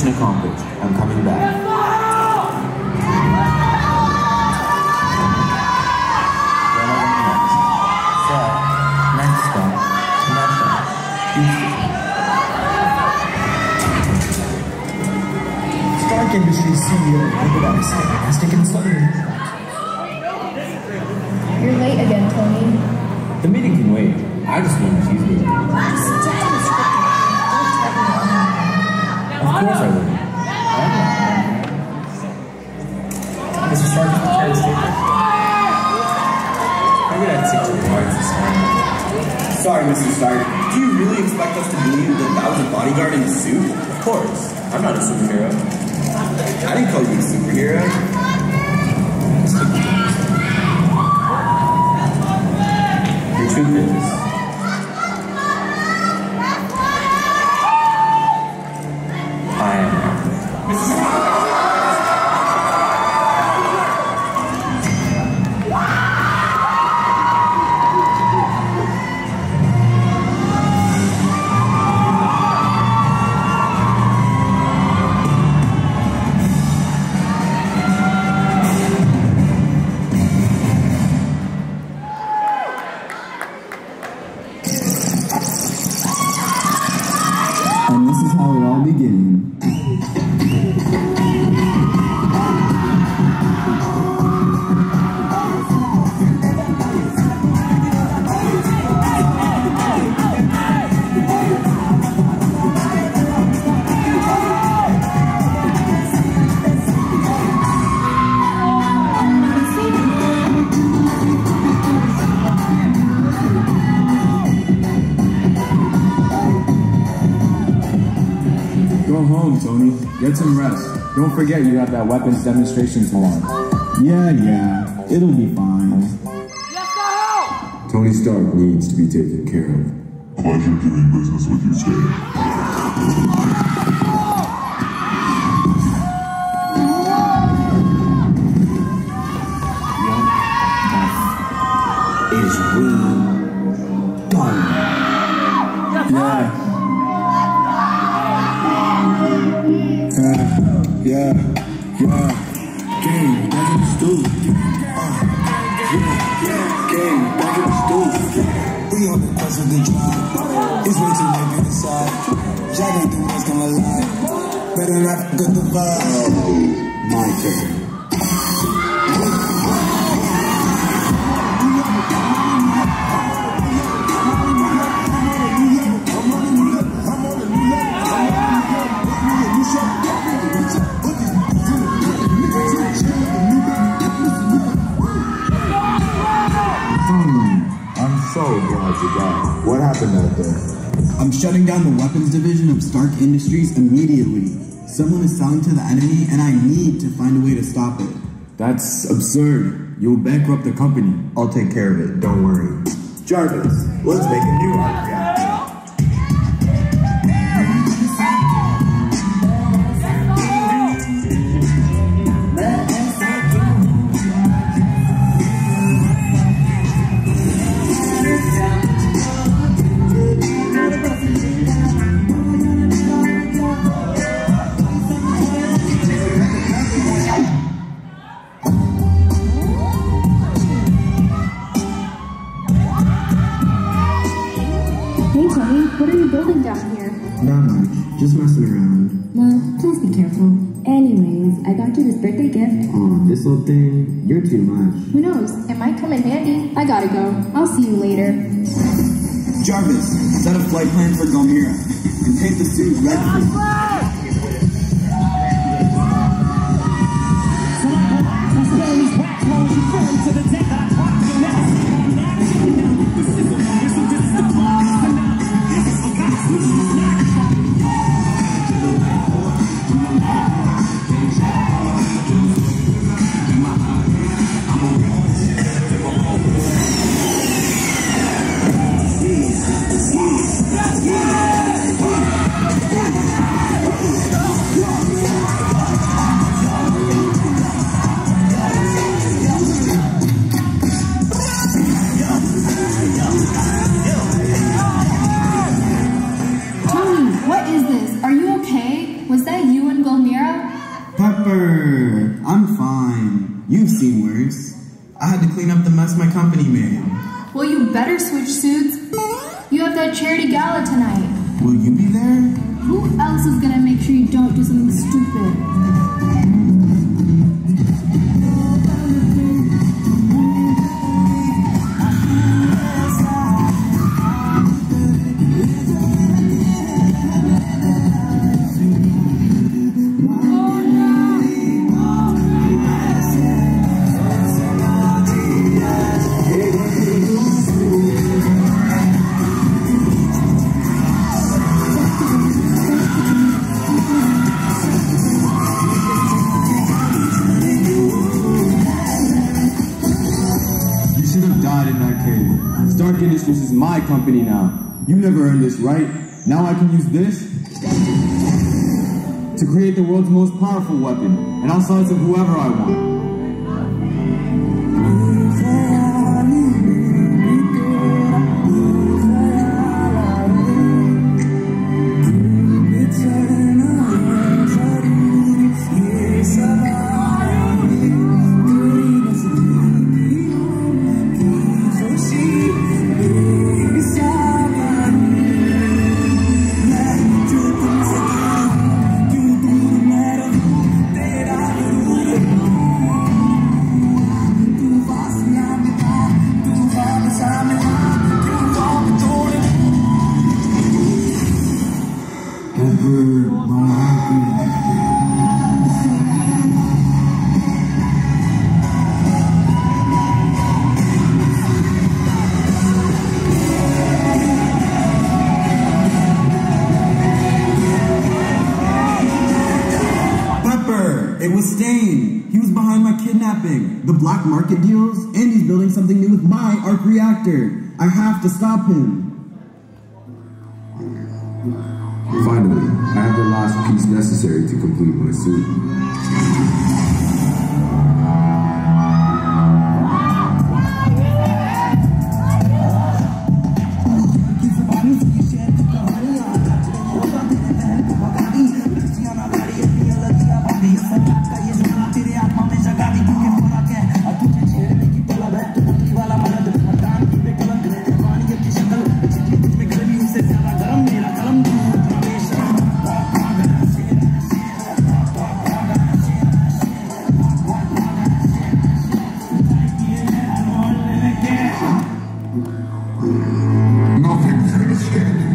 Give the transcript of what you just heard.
Mission accomplished. I'm coming back. Next stop, Mecca, Houston. Stark Industries CEO Nikolai Simon has taken sudden. You're late again, Tony. The meeting can wait. I just want a cheeseburger. Of course I will. Mr. Stark, try to stay there. Maybe I'd stick to the cards this time. Sorry, Mr. Stark. Do you really expect us to believe that that was a bodyguard in a suit? Of course. I'm not a superhero. I didn't call you a superhero. The truth is, I am. And this is how it all began. Go home, Tony. Get some rest. Don't forget you have that weapons demonstration tomorrow. Yeah, it'll be fine. Tony Stark needs to be taken care of. Pleasure doing business with you, Stan. Is we gone. Yeah. Gang, back in the stool. Gang, back in the stool. We on the bus with the drive. It's way too late to decide. Y'all ain't the ones gonna lie. Better not forget the vibe. Oh, my turn. I'm so glad you got it. What happened out there? I'm shutting down the weapons division of Stark Industries immediately. Someone is selling to the enemy, and I need to find a way to stop it. That's absurd. You'll bankrupt the company. I'll take care of it. Don't worry. Jarvis, let's make a new arc reactor. Hey, Tony, what are you building down here? Not much. Just messing around. Well, please be careful. Anyways, I got you this birthday gift. Oh, this little thing? You're too much. Who knows? It might come in handy. I gotta go. I'll see you later. Jarvis, set a flight plan for Gomira and paint the suit red for me. I had to clean up the mess my company made. Well, you better switch suits. You have that charity gala tonight. Will you be there? Who else is gonna make sure you don't do something stupid? Stark Industries is my company now. You never earned this, right? Now I can use this to create the world's most powerful weapon, and I'll sell it to whoever I want. It was Stain. He was behind my kidnapping, the black market deals, and he's building something new with my arc reactor. I have to stop him. Finally, I have the last piece necessary to complete my suit. Nothing's gonna stand